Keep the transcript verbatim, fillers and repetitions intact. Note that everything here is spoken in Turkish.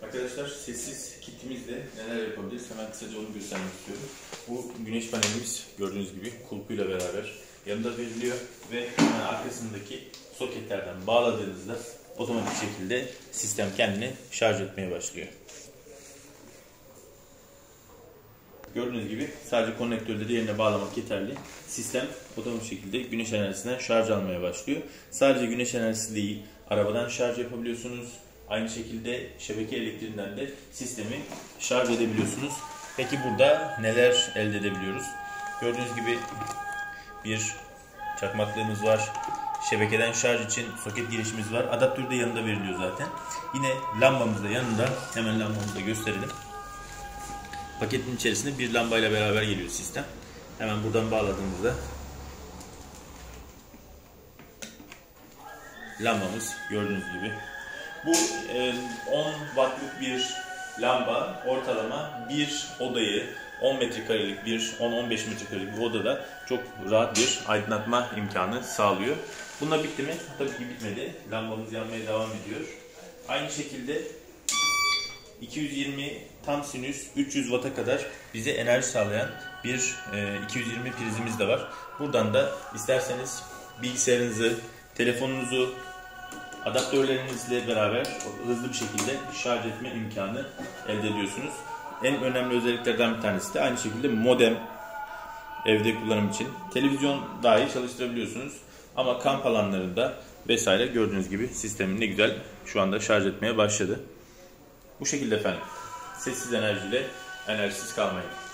Arkadaşlar sessiz kitimizle neler yapabiliriz hemen kısaca onu göstermek istiyorum. Bu güneş panelimiz gördüğünüz gibi kulpuyla beraber yanında veriliyor ve hemen arkasındaki soketlerden bağladığınızda otomatik şekilde sistem kendini şarj etmeye başlıyor. Gördüğünüz gibi sadece konnektörleri yerine bağlamak yeterli. Sistem otomatik şekilde güneş enerjisinden şarj almaya başlıyor. Sadece güneş enerjisi değil, arabadan şarj yapabiliyorsunuz. Aynı şekilde şebeke elektriğinden de sistemi şarj edebiliyorsunuz. Peki burada neler elde edebiliyoruz? Gördüğünüz gibi bir çakmaklığımız var. Şebekeden şarj için soket girişimiz var. Adaptör de yanında veriliyor zaten. Yine lambamız da yanında. Hemen lambamızı da gösterelim. Paketin içerisinde bir lambayla beraber geliyor sistem. Hemen buradan bağladığımızda lambamız gördüğünüz gibi. Bu on wattlık bir lamba ortalama bir odayı on metrekarelik bir on on beş metrekarelik bir odada çok rahat bir aydınlatma imkanı sağlıyor. Bununla bitti mi? Tabii ki bitmedi. Lambamız yanmaya devam ediyor. Aynı şekilde iki yüz yirmi tam sinüs üç yüz watt'a kadar bize enerji sağlayan bir e, iki yüz yirmi prizimiz de var. Buradan da isterseniz bilgisayarınızı, telefonunuzu adaptörlerinizle beraber hızlı bir şekilde şarj etme imkanı elde ediyorsunuz. En önemli özelliklerden bir tanesi de aynı şekilde modem, evde kullanım için. Televizyon dahi çalıştırabiliyorsunuz. Ama kamp alanlarında vesaire gördüğünüz gibi sistemin ne güzel şu anda şarj etmeye başladı. Bu şekilde efendim. Sessiz enerjiyle enerjisiz kalmayın.